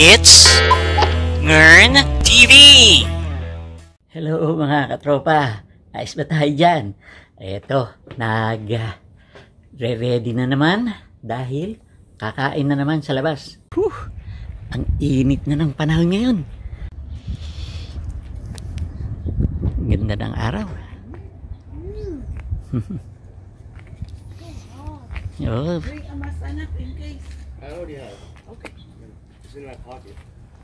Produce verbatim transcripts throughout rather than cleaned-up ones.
It's Ngern T V! Hello mga katropa, ayos ba tayo dyan? Eto, nag uh, re-ready na naman dahil kakain na naman sa labas. Whew, ang init na ng panahon ngayon. Ganda ng araw. Oh. Bring a masanap in case. I already have. Okay. It's in my pocket.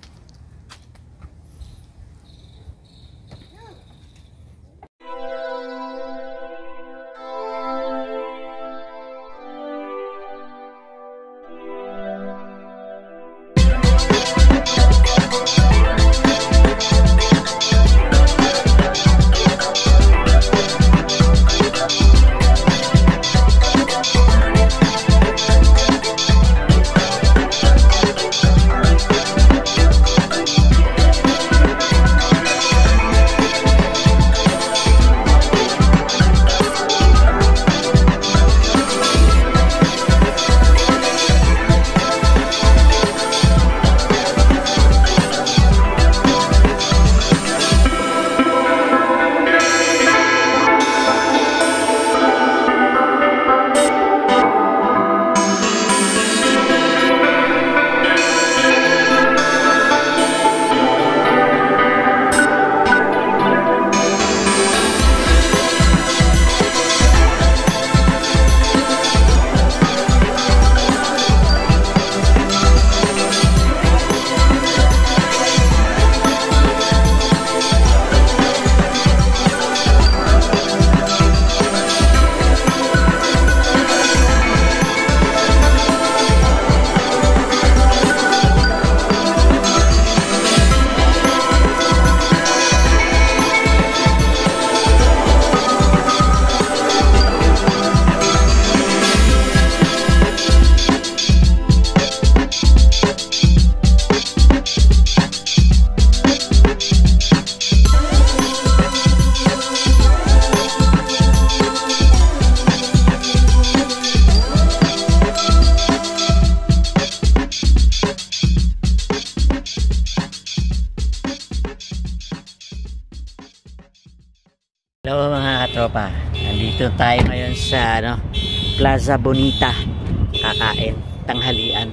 Hello mga katropa, nandito tayo ngayon sa ano, Plaza Bonita, kakain, tanghalian.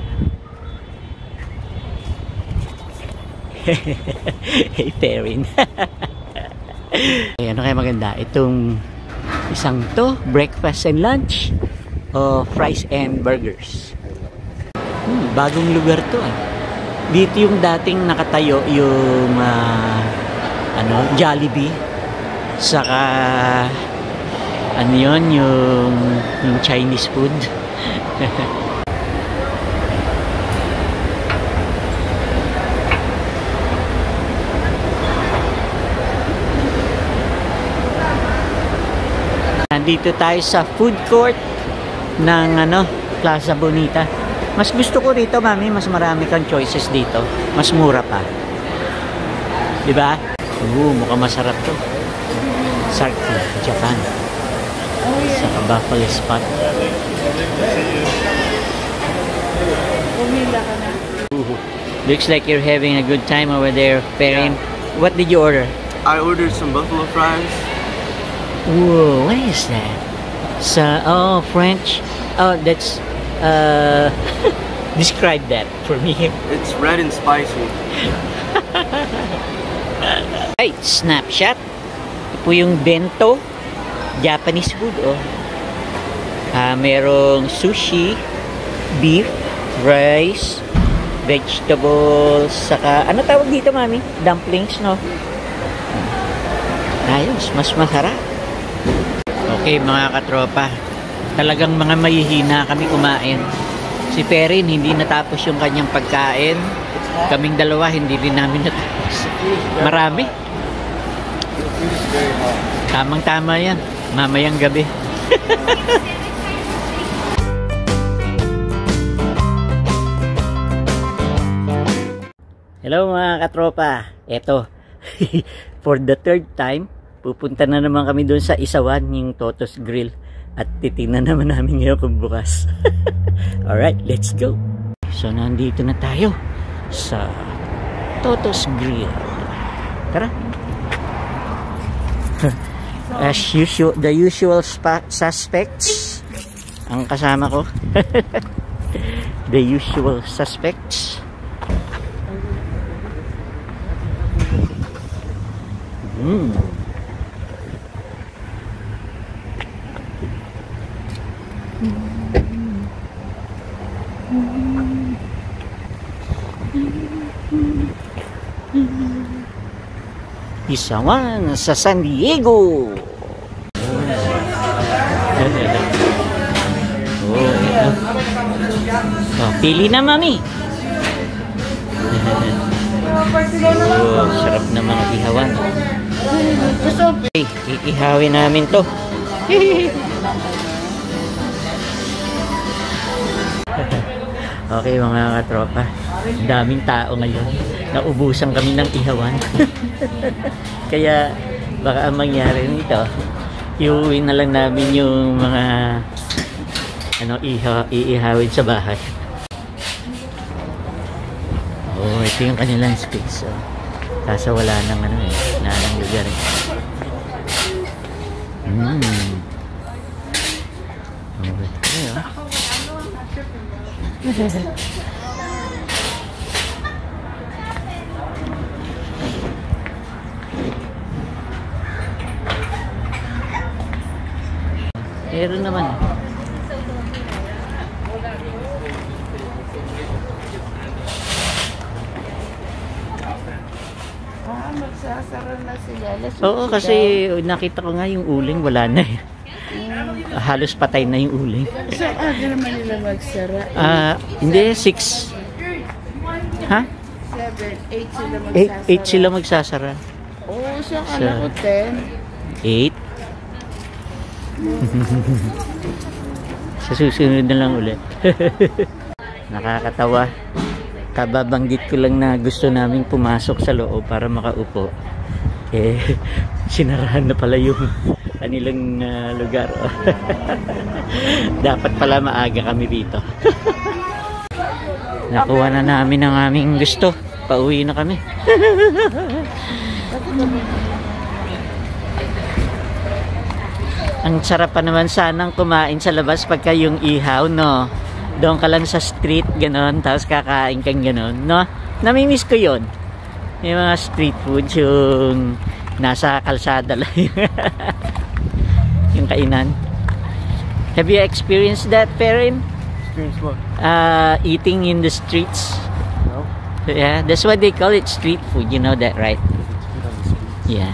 Hey Perrin. Ano kaya maganda? Itong isang to, breakfast and lunch o fries and burgers. Hmm, bagong lugar to ah. Dito yung dating nakatayo yung uh, ano, Jollibee. Saka ano yun, yung, yung Chinese food. Nandito tayo sa food court ng ano, Plaza Bonita. Mas gusto ko rito, mami, mas marami kang choices dito. Mas mura pa. Diba? Oo, mukhang masarap to. Sarki, Japan. Oh, yeah. Sa Buffalo Spot. Pumila ka na. Looks like you're having a good time over there, Perrin. Yeah. What did you order? I ordered some buffalo fries. Whoa, what is that? Sa, oh, French. Oh, that's, uh, describe that for me. It's red and spicy. Right, snapshot. Ito po yung bento. Japanese food, oh. Uh, merong sushi, beef, rice, vegetables, saka, ano tawag dito, mami? Dumplings, no? Ayos, mas masarap. Okay, mga katropa. Talagang mga mahihina kami kumain. Si Perrin, hindi natapos yung kanyang pagkain. Kaming dalawa, hindi rin namin natapos. Marami. Tamang-tama yan. Mamayang gabi. Hello mga katropa. Eto. For the third time, pupunta na naman kami doon sa Isawan, yung Toto's Grill. At titingnan naman namin ngayon kung bukas. Alright, let's go. So nandito na tayo. sa Toto's Grill. Tara. As usual, the usual spa- suspects ang kasama ko. The usual suspects. Mm. Isawan sa San Diego. Oh, ito. Oh, pili na, mami. Oh, sarap na mga ihawan. Okay, iihawin namin to. Okay, mga katropa. Daming tao ngayon. Naubusan kami ng ihawan. Kaya baka ang mangyari nito, iuwi na lang namin yung mga ano, iha, iihawin sa bahay. Oh, ito yung kanilang space. Oh. Kaso wala nang ano eh, wala nang lugar eh. Hmm. Okay, oh. Meron naman. Ah, magsasara na sila. Let's Oo, kasi nakita ko nga yung uling, wala na eh. Halos patay na yung uling. So, aga naman nila magsara. Ah, hindi, six. Ha? Seven, eight sila magsasara. Eight, eight sila magsasara. Oo, so Sa- akala ko ten. Eight. Sa susunod na lang ulit. Nakakatawa. Kababanggit ko lang na gusto namin pumasok sa loob para makaupo. Eh, sinarahan na pala yung kanilang uh, lugar. Dapat pala maaga kami dito. Nakuha na namin ang aming gusto. Pauwi na kami. Ang sarap pa naman sanang kumain sa labas pagka yung ihaw, no? Doon ka lang sa street, ganon, tapos kakain kang ganon, no? Namimiss ko yun. Yung mga street food, yung nasa kalsada lang. Yung kainan. Have you experienced that, Perrin? Experience what? Uh, eating in the streets? No. Yeah, that's why they call it street food. You know that, right? Yeah.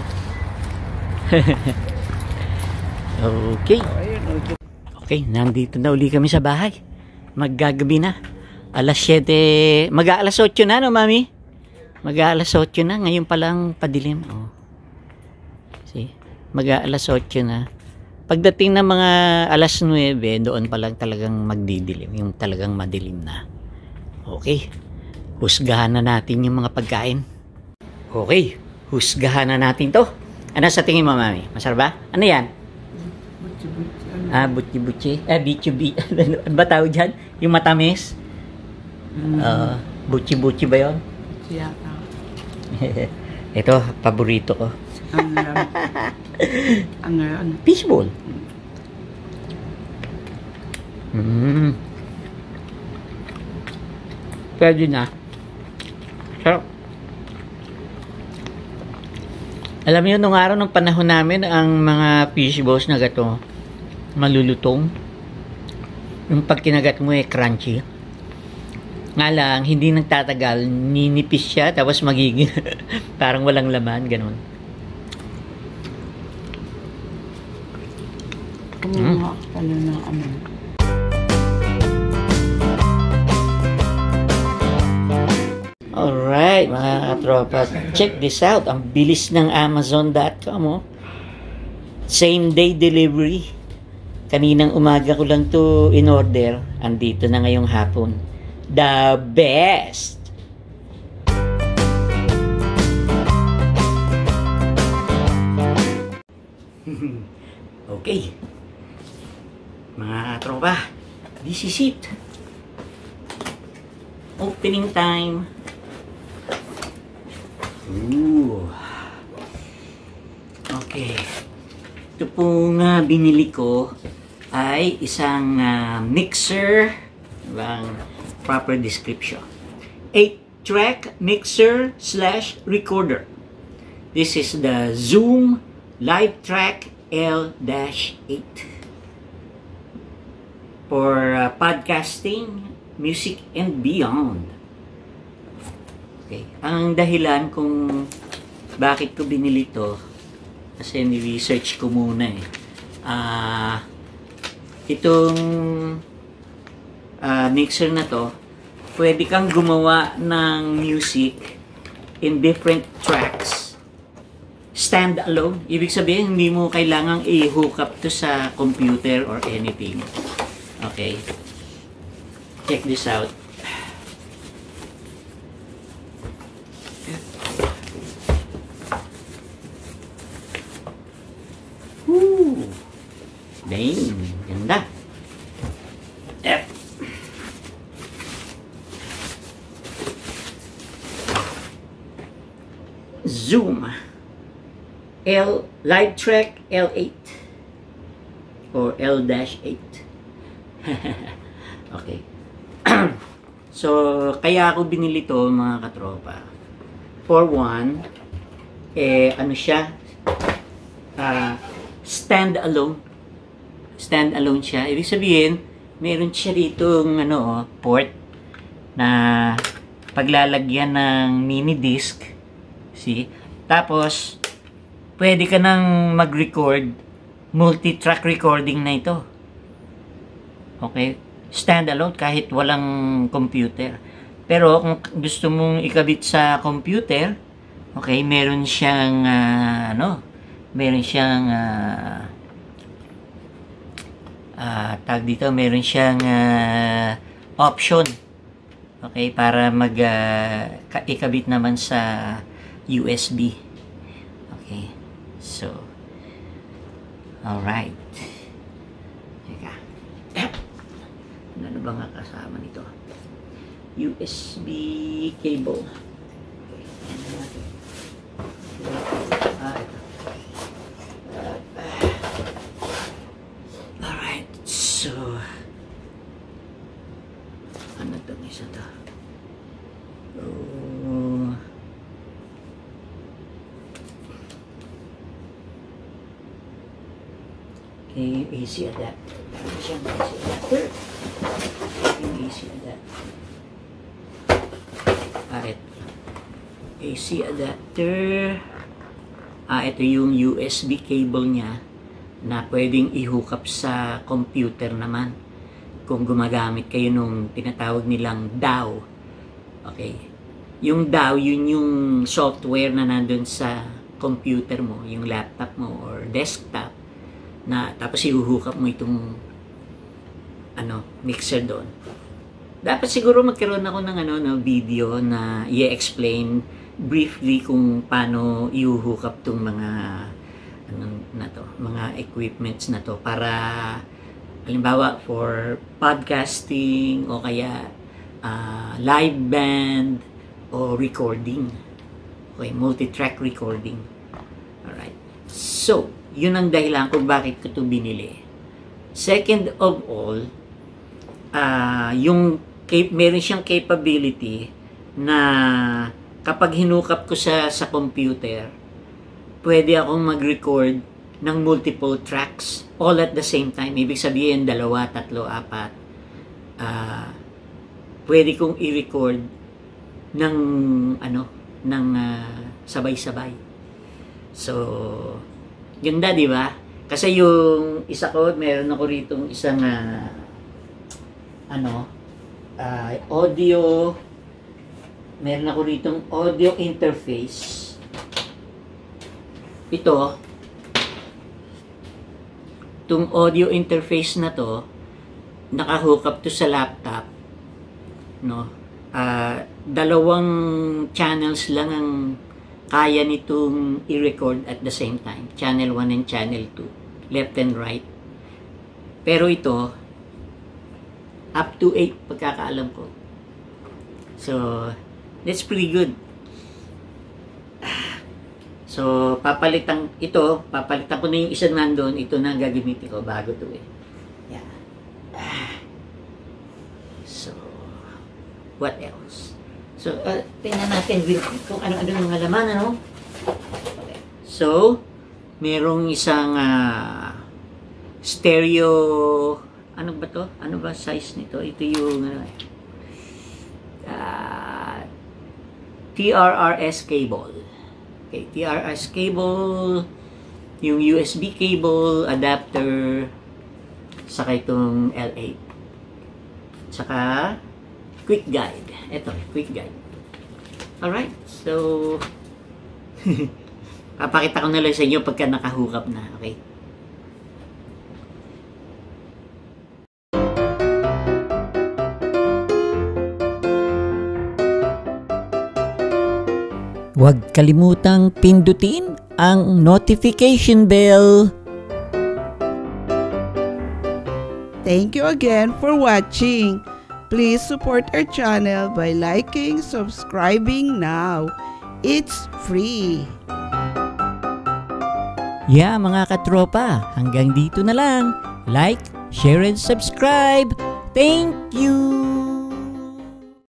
Okay. Okay, nandito na uli kami sa bahay. Maggagabi na. Alas siyete, mag-aalas otso na, no, mami? Mag-aalas otso na. Ngayon pa lang padilim. Oh. See? Mag-aalas otso na. Pagdating ng mga alas nuwebe, doon pa lang talagang magdidilim. Yung talagang madilim na. Okay. Husgahan na natin yung mga pagkain. Okay. Husgahan na natin to. Ano sa tingin mo, mami? Masarap ba? Ano yan? Ah, butchi-butchi. Eh, bichi-bi. Ano ba tawag dyan? Yung matamis? Uh, butchi-butchi ba yun? Yata. Ito, paborito ko. Ang lam. Ang lam. Fishball. Mm. Pwede na. Sarap. Alam niyo, nung araw ng panahon namin, ang mga fishballs na gato, malulutong. Yung pag kinagat mo eh, crunchy. Nga lang, hindi nagtatagal, ninipis siya, tapos magiging parang walang laman, ganun. Kumuha pala ng ano. Alright, mga katropa, check this out. Ang bilis ng Amazon dot com, oh. Same day delivery. Kaninang umaga ko lang to in order. Andito na ngayong hapon. The best! Okay. Mga katropa, this is it. Opening time. Ooh. Okay. Ito pong uh, binili ko ay isang uh, mixer. Bang proper description. eight track mixer slash recorder. This is the Zoom LiveTrack L eight. For uh, podcasting, music, and beyond. Okay. Ang dahilan kung bakit ko binili to, kasi ni-research ko muna eh. Uh, itong uh, mixer na to, pwede kang gumawa ng music in different tracks. Stand alone. Ibig sabihin, hindi mo kailangang i-hook up to sa computer or anything. Okay. Check this out. Woo! Dang! Ganda! Yep. Zoom L LiveTrack L eight or L eight. Okay. So, kaya ako binili to mga katropa. For one, eh, ano siya? Uh, stand alone. Stand alone siya. Ibig sabihin, meron siya dito ano, port na paglalagyan ng mini disc. See? Tapos, pwede ka nang mag-record, multi-track recording na ito. Okay? Stand-alone kahit walang computer. Pero kung gusto mong ikabit sa computer, okay, meron siyang, uh, ano, meron siyang, uh, uh, tag dito, meron siyang uh, option. Okay? Para mag, uh, ikabit naman sa U S B. Okay. So, alright. Teka. Ano ba nga kasama nito? U S B cable. Okay. Ah, ito. Alright. So, ano itong isa to? Oh, okay, A C adapter. Ano siyang A C adapter? Yung A C adapter. Ah, ito. A C adapter. Ah, ito yung U S B cable niya na pwedeng i-hook up sa computer naman kung gumagamit kayo nung tinatawag nilang D A W. Okay. Yung D A W, yun yung software na nandun sa computer mo, yung laptop mo or desktop, na tapos i-hook up mo itong ano, mixer doon. Dapat siguro magkaroon ako ng ano, no, video na i-explain briefly kung paano i-hook up tong mga ano na to, mga equipments na to para halimbawa for podcasting o kaya uh, live band o recording. Okay, multi-track recording. Alright. So, yun ang dahilan kung bakit ko ito binili. Second of all, uh, yung meron siyang capability na kapag hinukap ko sa, sa computer, pwede akong mag-record ng multiple tracks all at the same time. Ibig sabihin, dalawa, tatlo, apat. Uh, pwede kong i-record ng ano, ng uh, sabay-sabay. So, ganda, di ba? Kasi yung isa ko, meron ako ritong isang uh, ano, uh, audio, meron ako ritong audio interface. Ito, itong audio interface na to, naka-hook up to sa laptop, no? Uh, dalawang channels lang ang kaya nitong i-record at the same time. Channel one and Channel two. Left and right. Pero ito, up to eight pagkakaalam ko. So, that's pretty good. So, papalitan ito, papalitan ko na yung isa nandun, ito na ang gagamitin ko bago to eh. Yeah. Ah. So, what else? So, uh, tingnan natin kung ano-ano yung mga laman, ano? Okay. So, merong isang uh, stereo, ano ba to? Ano ba size nito? Ito yung uh, T R R S cable. Okay, T R R S cable, yung U S B cable, adapter, saka itong L eight. Saka, quick guide. Ito, quick guide. Alright, so, papakita ko na lang sa inyo pagka nakahook na, okay? Huwag kalimutang pindutin ang notification bell. Thank you again for watching. Please support our channel by liking, subscribing now. It's free. Yeah, mga katropa, hanggang dito na lang. Like, share, and subscribe. Thank you!